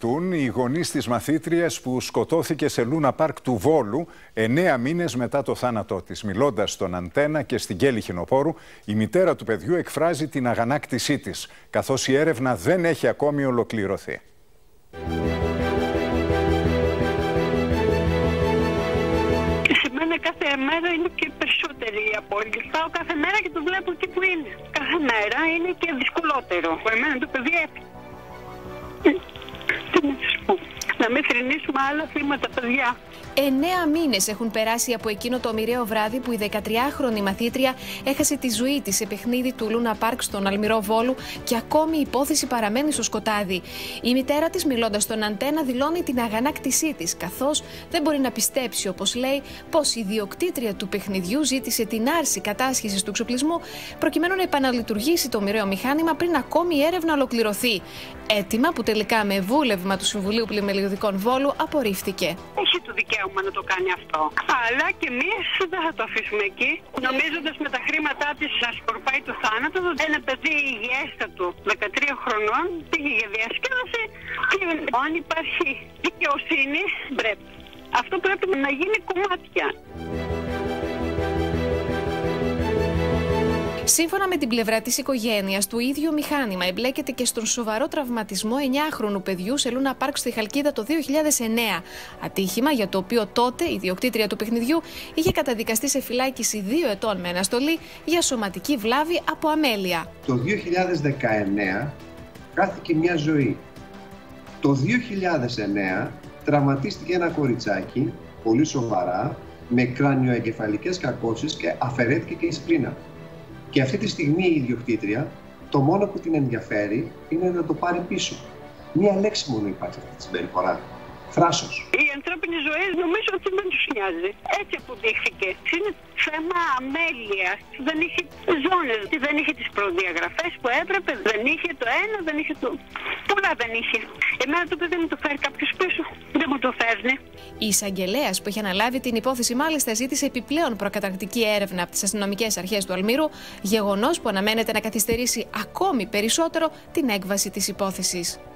συζητούν οι γονείς της μαθήτριας που σκοτώθηκε σε Λούνα Πάρκ του Βόλου 9 μήνες μετά το θάνατό της. Μιλώντας στον Αντένα και στην Κέλη Χινοπόρου, η μητέρα του παιδιού εκφράζει την αγανάκτησή της, καθώς η έρευνα δεν έχει ακόμη ολοκληρωθεί. Κάθε μέρα είναι και περισσότεροι οι απώλειες. Πάω κάθε μέρα και το βλέπω εκεί που είναι. Κάθε μέρα είναι και δυσκολότερο. Εμένα το παιδί έφυγε. Τι να σας πω. Να μην θρηνήσουμε άλλα θύματα, παιδιά. 9 μήνες έχουν περάσει από εκείνο το μοιραίο βράδυ που η 13χρονη μαθήτρια έχασε τη ζωή της σε παιχνίδι του Λούνα Πάρκ στον Αλμυρό Βόλου και ακόμη η υπόθεση παραμένει στο σκοτάδι. Η μητέρα της, μιλώντας στον Αντένα, δηλώνει την αγανάκτησή της, καθώς δεν μπορεί να πιστέψει, όπως λέει, πως η ιδιοκτήτρια του παιχνιδιού ζήτησε την άρση κατάσχεσης του εξοπλισμού προκειμένου να επαναλειτουργήσει το μοιραίο μηχάνημα πριν ακόμη η έρευνα ολοκληρωθεί. Αίτημα που τελικά με βούλευμα του Συμβουλίου Πλημελιωδικών Βόλου απορρίφθηκε. Έχει το δικαίωμα να το κάνει αυτό. Αλλά και εμείς δεν θα το αφήσουμε εκεί. Νομίζοντας με τα χρήματά της να σκορπάει το θάνατο, ένα παιδί υγιέστατο 13 χρονών πήγε για διασκέδαση και αν υπάρχει δικαιοσύνη, πρέπει. Αυτό πρέπει να γίνει κομμάτια. Σύμφωνα με την πλευρά της οικογένειας, το ίδιο μηχάνημα εμπλέκεται και στον σοβαρό τραυματισμό 9χρονου παιδιού σε Λούνα Πάρκ στη Χαλκίδα το 2009. Ατύχημα για το οποίο τότε η ιδιοκτήτρια του παιχνιδιού είχε καταδικαστεί σε φυλάκιση 2 ετών με αναστολή για σωματική βλάβη από αμέλεια. Το 2019 χάθηκε μια ζωή. Το 2009 τραυματίστηκε ένα κοριτσάκι πολύ σοβαρά με κρανιοεγκεφαλικές κακώσεις και αφαιρέθηκε και η σπλήνα. Και αυτή τη στιγμή η ιδιοκτήτρια, το μόνο που την ενδιαφέρει είναι να το πάρει πίσω. Μία λέξη μόνο υπάρχει αυτή τη συμπεριφορά. Θράσος. Οι ανθρώπινοι ζωές νομίζω ότι δεν τους νοιάζει. Έτσι αποδείχθηκε. Είναι θέμα αμέλειας. Δεν είχε ζώνες, δεν είχε τις προδιαγραφές που έπρεπε, δεν είχε το ένα, δεν είχε το... Πολλά δεν είχε. Εμένα το παιδί μου το φέρει κάποιος πίσω. Δεν μου το φέρνει. Η εισαγγελέας που είχε αναλάβει την υπόθεση μάλιστα ζήτησε επιπλέον προκαταρκτική έρευνα από τις αστυνομικές αρχές του Αλμύρου, γεγονός που αναμένεται να καθυστερήσει ακόμη περισσότερο την έκβαση της υπόθεσης.